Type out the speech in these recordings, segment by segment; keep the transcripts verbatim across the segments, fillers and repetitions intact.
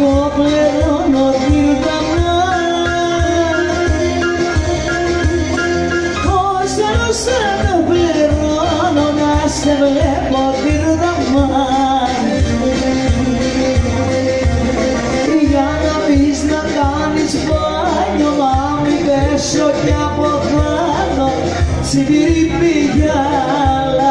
εγώ πληρώνω τυρτανά. Όσα όσα να πληρώνω να σε βλέπω τυρτανά. Για να πεις να κάνεις μπάνιο, μα μη πέσω κι αποθάνω τσιμπήρι πηγιάλα.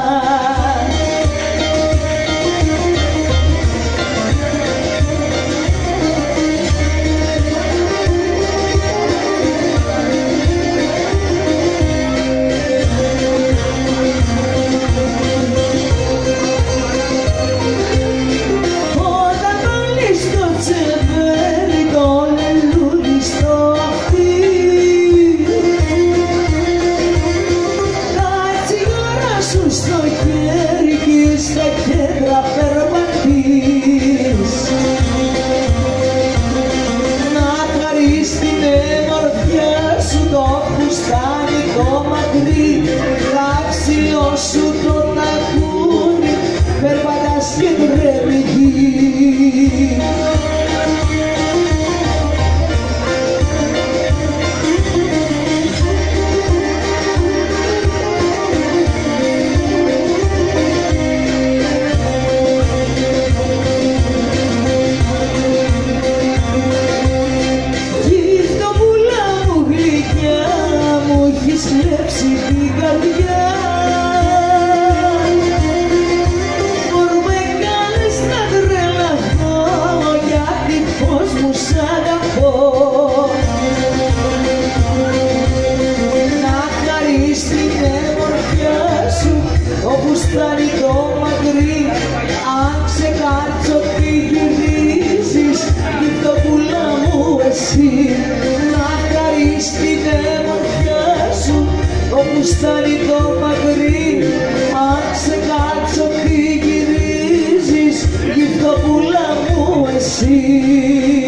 Στο χέρι και στα κέντρα περπατείς, να χαρείς την εμορφιά σου το φουστάνι το μακρύ, τα ξυλό σου το τακούνι, περπατάς και τρέμει γη. Κλέψει την καρδιά, μπορούμε κάνεις να τρελαθώ, γιατί πως μου σ' αγαπώ. Να χαρείς την εμορφιά σου το φουστάνι το μακρύ, αν ξεκάρτσω τι γυρίζεις γυφτοπούλα μου εσύ. Να χαρείς την εμορφιά σου το φουστάνι το μακρύ, αν σε κάτσω τι γυρίζεις γυφτοπούλα μου εσύ.